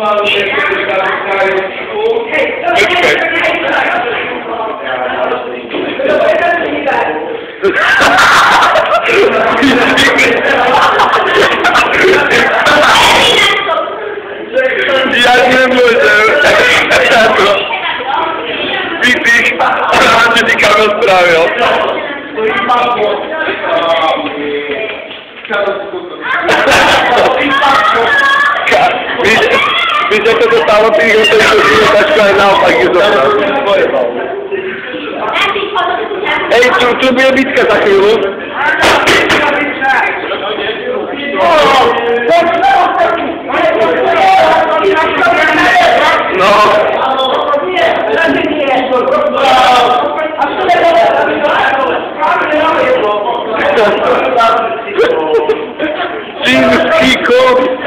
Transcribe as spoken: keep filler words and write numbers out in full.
Ja nie mogę. Widzisz, że ci kamerę sprawią. Wiesz, jak to dostało, ty nie chcesz dać kolejna opak i został. Ej, spróbuję bitkę za chwilę. No. Chiński kot.